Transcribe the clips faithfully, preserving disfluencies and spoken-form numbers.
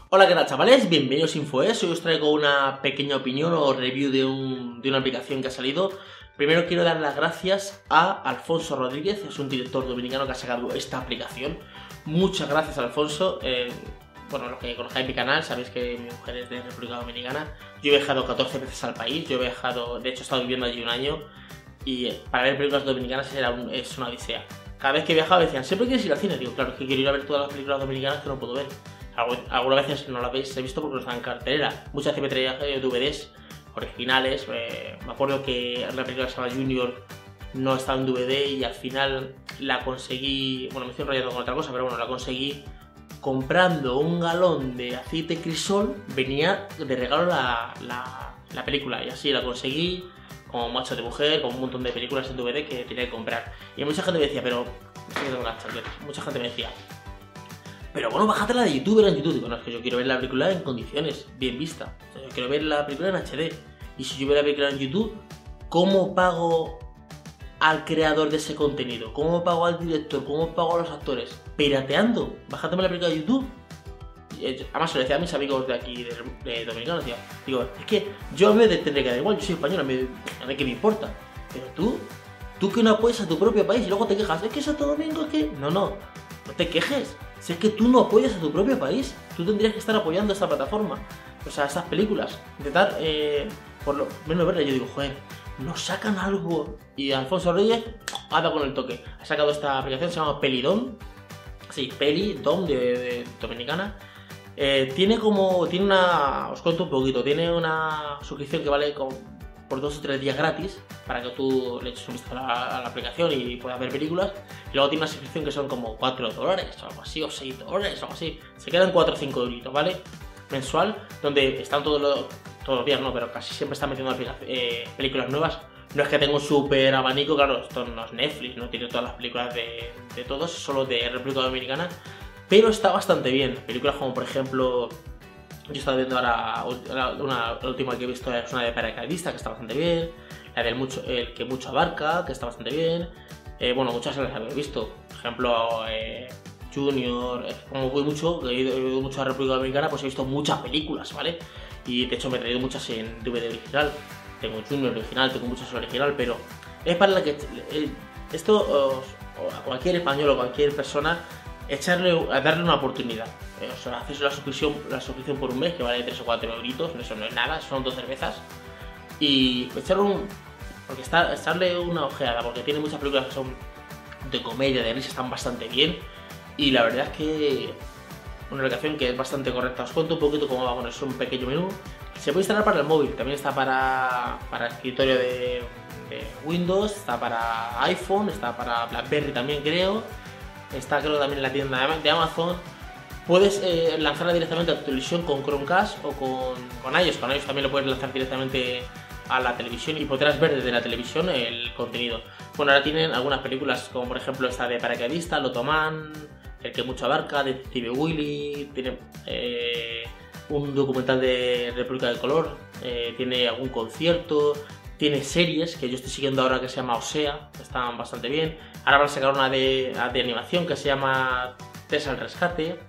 Hola, ¿qué tal, chavales? Bienvenidos a InfoES. Hoy os traigo una pequeña opinión o review de, un, de una aplicación que ha salido. Primero quiero dar las gracias a Alfonso Rodríguez, es un director dominicano que ha sacado esta aplicación. Muchas gracias, Alfonso. Eh, bueno, los que conozcáis mi canal sabéis que mi mujer es de República Dominicana. Yo he viajado catorce veces al país, yo he viajado, de hecho he estado viviendo allí un año. Y para ver películas dominicanas era un, es una odisea. Cada vez que viajaba decían, ¿siempre quieres ir al cine? Digo, claro, es que quiero ir a ver todas las películas dominicanas que no puedo ver. Algunas veces no las veis, he visto porque no están en cartelera. Muchas veces me traía D V Ds originales. Eh, me acuerdo que la película que se llama Junior no estaba en D V D y al final la conseguí. Bueno, me estoy enrollando con otra cosa, pero bueno, la conseguí comprando un galón de aceite Crisol. Venía de regalo la, la, la película y así la conseguí. Como Macho de Mujer, con un montón de películas en D V D que tenía que comprar. Y mucha gente me decía, pero. Mucha gente me decía. Pero bueno, bájatela de YouTube, era en YouTube. Digo, no, es que yo quiero ver la película en condiciones, bien vista. O sea, yo quiero ver la película en H D. Y si yo veo la película en YouTube, ¿cómo pago al creador de ese contenido? ¿Cómo pago al director? ¿Cómo pago a los actores? Pirateando. Bájateme la película de YouTube. Además, se lo decía a mis amigos de aquí, de, de Dominicana, decía, digo, es que yo me tendré que dar igual, yo soy español, a mí, a mí que me importa. Pero tú, tú que no apoyas a tu propio país y luego te quejas, es que Santo Domingo, es que... No, no, no te quejes. Si es que tú no apoyas a tu propio país, tú tendrías que estar apoyando a esta plataforma, o sea, estas películas. Intentar, eh, por lo menos verla. Yo digo, joder, nos sacan algo. Y Alfonso Reyes ha dado con el toque. Ha sacado esta aplicación, se llama Pelidom. Sí, Pelidom de, de Dominicana. Eh, tiene como, tiene una, os cuento un poquito, tiene una suscripción que vale con, por dos o tres días gratis para que tú le eches un vistazo a la, a la aplicación y puedas ver películas. Y luego tiene una suscripción que son como cuatro dólares o algo así, o seis dólares o algo así. Se quedan cuatro o cinco euritos, ¿vale? Mensual, donde están todos los, todos los días, no, pero casi siempre están metiendo eh, películas nuevas. No es que tenga un super abanico, claro, esto no es Netflix, no tiene todas las películas de, de todos, solo de República Dominicana. Pero está bastante bien. Películas como, por ejemplo, yo estaba viendo ahora una, la última que he visto es una de paracaidista, que está bastante bien. La del mucho, el que mucho abarca, que está bastante bien. Eh, bueno, muchas las habéis visto. Por ejemplo, eh, Junior. Eh, como voy mucho, he ido, he ido mucho a República Dominicana, pues he visto muchas películas, ¿vale? Y de hecho me he traído muchas en D V D original. Tengo Junior original, tengo muchas en original, pero es para la que... Eh, esto, os, a cualquier español o cualquier persona, echarle, a darle una oportunidad. Eh, o sea, haces la suscripción, la suscripción por un mes, que vale tres o cuatro euritos, eso no es nada, son dos cervezas. Y echarle un... porque está, echarle una ojeada, porque tiene muchas películas que son de comedia, de risa, están bastante bien. Y la verdad es que una aplicación que es bastante correcta. Os cuento un poquito cómo va, bueno, es un pequeño menú. Se puede instalar para el móvil, también está para, para escritorio de, de Windows, está para iPhone, está para BlackBerry también creo. Está creo también en la tienda de Amazon. Puedes eh, lanzarla directamente a tu televisión con Chromecast o con, con iOS. Con iOS también lo puedes lanzar directamente a la televisión y podrás ver desde la televisión el contenido. Bueno, ahora tienen algunas películas como por ejemplo esta de Paracaidista, Lotoman, El que mucho abarca, Detective Willy, tiene eh, un documental de República del Color, eh, tiene algún concierto, tiene series que yo estoy siguiendo ahora que se llama Osea, que están bastante bien. Ahora van a sacar una de, de animación que se llama Tess al Rescate.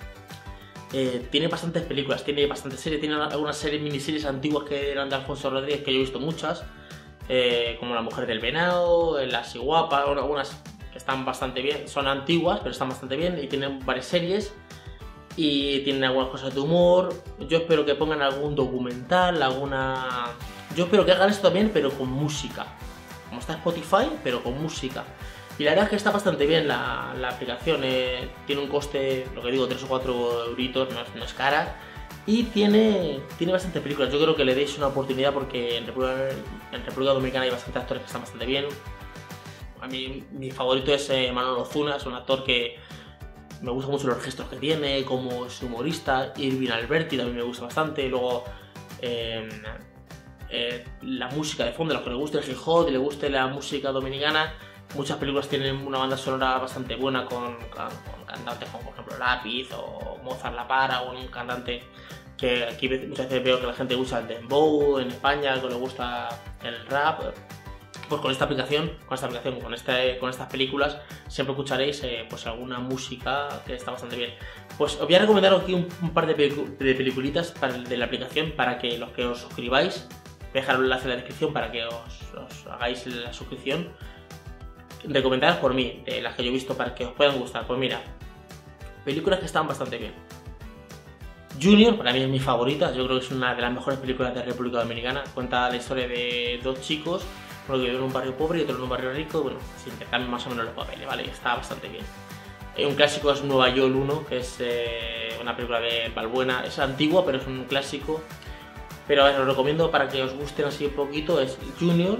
Eh, tiene bastantes películas, tiene bastantes series, tiene algunas series, miniseries antiguas que eran de Alfonso Rodríguez, que yo he visto muchas, eh, como La Mujer del Venado, Las Iguapas, algunas que están bastante bien, son antiguas, pero están bastante bien y tienen varias series y tienen algunas cosas de humor. Yo espero que pongan algún documental, alguna... Yo espero que hagan esto también, pero con música, como está Spotify, pero con música. Y la verdad es que está bastante bien la, la aplicación, eh, tiene un coste, lo que digo, tres o cuatro euritos, no es, no es cara. Y tiene, tiene bastantes películas, yo creo que le deis una oportunidad porque en República, en República Dominicana hay bastantes actores que están bastante bien. A mí mi favorito es eh, Manolo Zuna, es un actor que me gusta mucho los gestos que tiene, como es humorista. Irving Alberti también me gusta bastante. Luego eh, eh, la música de fondo, a los que les guste el hip hop y les guste la música dominicana. Muchas películas tienen una banda sonora bastante buena con, con, con cantantes como por ejemplo Lápiz o Mozart La Para, o un cantante que aquí muchas veces veo que la gente usa el dembow en España, que le gusta el rap. pues con esta aplicación, con esta aplicación, con, este, con estas películas, siempre escucharéis eh, pues alguna música que está bastante bien. Pues os voy a recomendar aquí un, un par de, pelicu de peliculitas para, de la aplicación para que los que os suscribáis, voy a dejar un enlace en la descripción para que os, os hagáis la suscripción. Recomendadas por mí, de las que yo he visto para que os puedan gustar. Pues mira, películas que están bastante bien. Junior, para mí es mi favorita, yo creo que es una de las mejores películas de República Dominicana. Cuenta la historia de dos chicos, uno que vive en un barrio pobre y otro en un barrio rico, bueno, se intercambian más o menos los papeles, ¿vale? Está bastante bien. Eh, un clásico es Nueva York uno, que es eh, una película de Balbuena, es antigua, pero es un clásico. Pero a ver, os recomiendo para que os gusten así un poquito, es Junior.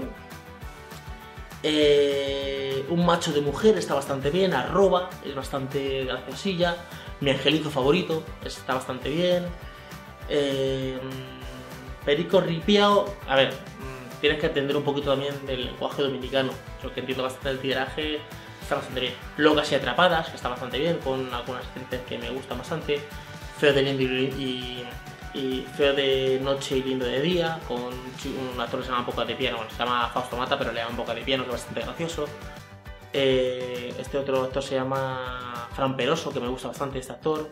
Eh, un macho de mujer está bastante bien, Arroba, es bastante graciosilla. Mi angelito favorito, está bastante bien. Eh, Perico Ripiao, a ver, tienes que entender un poquito también del lenguaje dominicano. Yo que entiendo bastante el tiraje, está bastante bien. Locas y Atrapadas, que está bastante bien, con algunas gentes que me gustan bastante. Feo de lindo y, y, y Feo de noche y lindo de día, con un actor que se llama Boca de Piano, bueno, se llama Fausto Mata, pero le llaman Boca de Piano, que es bastante gracioso. Eh, este otro actor se llama Fran Peroso, que me gusta bastante este actor.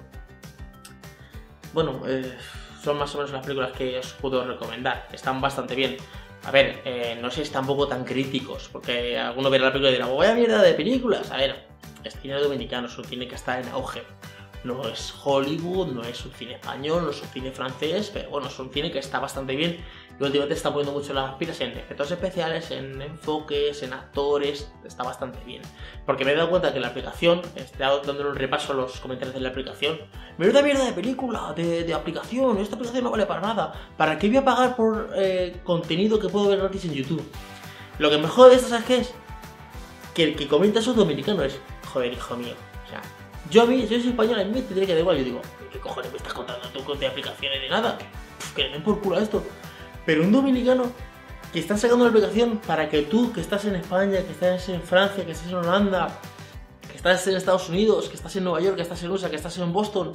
Bueno, eh, son más o menos las películas que os puedo recomendar, están bastante bien. A ver, eh, no seáis tampoco tan críticos, porque alguno verá la película y dirá, vaya mierda de películas. A ver, es cine dominicano, es un cine que está en auge. No es Hollywood, no es un cine español, no es un cine francés, pero bueno, es un cine que está bastante bien y últimamente está poniendo mucho las pilas en efectos especiales, en enfoques, en actores, está bastante bien. Porque me he dado cuenta que la aplicación, estoy dando un repaso a los comentarios de la aplicación, menuda mierda de película, de, de aplicación, esta aplicación no vale para nada, ¿para qué voy a pagar por eh, contenido que puedo ver gratis en YouTube? Lo que mejor de esto, ¿sabes qué es? Que el que comenta eso es dominicano, es, joder, hijo mío, o sea... Yo a mí, yo soy español, a mí me tendría que dar igual. Yo digo, ¿qué cojones me estás contando tú de aplicaciones de nada? Que le den por culo a esto. Pero un dominicano que está sacando una aplicación para que tú, que estás en España, que estás en Francia, que estás en Holanda, que estás en Estados Unidos, que estás en Nueva York, que estás en U S A, que estás en Boston,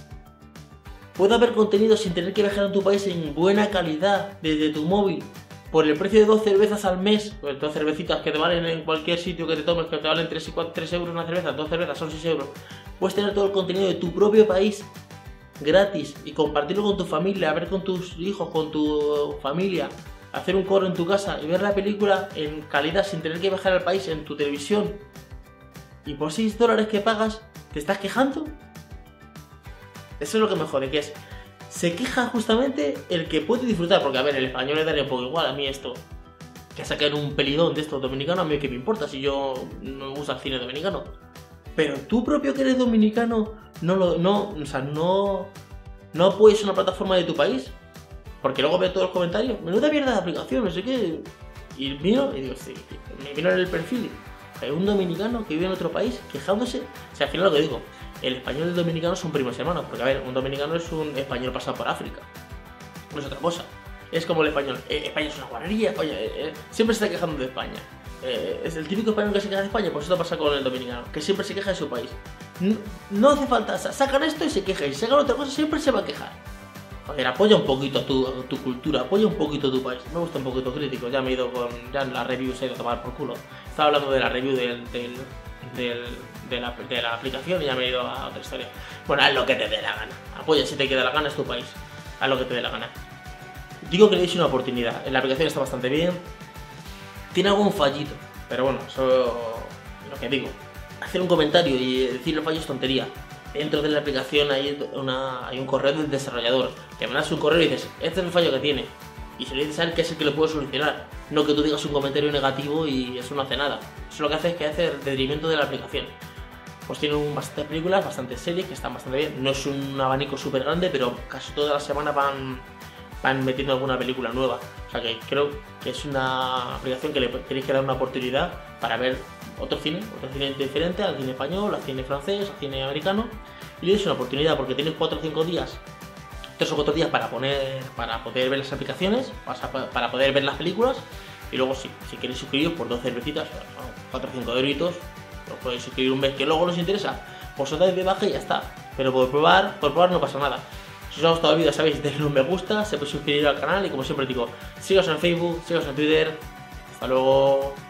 pueda ver contenido sin tener que viajar a tu país en buena calidad desde tu móvil por el precio de dos cervezas al mes, pues dos cervecitas que te valen en cualquier sitio que te tomes, que te valen tres, y cuatro, tres euros una cerveza, dos cervezas son seis euros. Puedes tener todo el contenido de tu propio país gratis y compartirlo con tu familia, ver con tus hijos, con tu familia, hacer un coro en tu casa y ver la película en calidad sin tener que viajar al país en tu televisión. Y por seis dólares que pagas, ¿te estás quejando? Eso es lo que me jode, que es... Se queja justamente el que puede disfrutar, porque a ver, el español le daría un poco igual a mí esto. Que saquen un pelidón de estos dominicanos, a mí que me importa si yo no me gusta el cine dominicano. Pero tú propio que eres dominicano, no lo, no, o sea, no, no apoyes una plataforma de tu país. Porque luego veo todos los comentarios, menuda mierda de aplicación, no sé qué. Y miro y digo, sí, me miro en el perfil. Hay un dominicano que vive en otro país quejándose. O sea, al final lo que digo, el español y el dominicano son primos hermanos. Porque a ver, un dominicano es un español pasado por África. No es otra cosa. Es como el español. Eh, España es una guarrería. España, eh, eh, siempre se está quejando de España. Eh, es el típico español que se queja de España. Pues esto pasa con el dominicano, que siempre se queja de su país. No, no hace falta. Sacan esto y se queja. Y si sacan otra cosa, siempre se va a quejar. Joder, apoya un poquito a tu, a tu cultura, apoya un poquito a tu país. Me gusta un poquito crítico, ya me he ido con... Ya en la review se ha ido a tomar por culo. Estaba hablando de la review del, del, del, de, la, de la aplicación y ya me he ido a otra historia. Bueno, haz lo que te dé la gana. Apoya si te queda la gana, es tu país. Haz lo que te dé la gana. Digo que le deis una oportunidad. La aplicación está bastante bien. Tiene algún fallito, pero bueno, eso es lo que digo. Hacer un comentario y decir los fallos es tontería. Dentro de la aplicación hay, una, hay un correo del desarrollador. Te mandas un correo y dices, este es el fallo que tiene. Y se le dices a él que es el que lo puede solucionar. No que tú digas un comentario negativo y eso no hace nada. Eso lo que hace es que hace el detrimento de la aplicación. Pues tiene bastantes películas, bastantes series que están bastante bien. No es un abanico súper grande, pero casi toda la semana van, van metiendo alguna película nueva. O sea que creo que es una aplicación que le tenéis que dar una oportunidad para ver otro cine, otro cine diferente al cine español, al cine francés, al cine americano, y le deis una oportunidad porque tienes cuatro o cinco días, tres o cuatro días para poner, para poder ver las aplicaciones, para, para poder ver las películas, y luego si, si queréis suscribiros por dos cervecitas, cuatro o cinco euritos, os podéis suscribir un mes que luego nos interesa, pues os dais de baja y ya está. Pero por probar, por probar no pasa nada. Si os ha gustado el vídeo, sabéis, denle un me gusta, se puede suscribir al canal y como siempre digo, síganos en Facebook, síganos en Twitter. Hasta Hasta luego.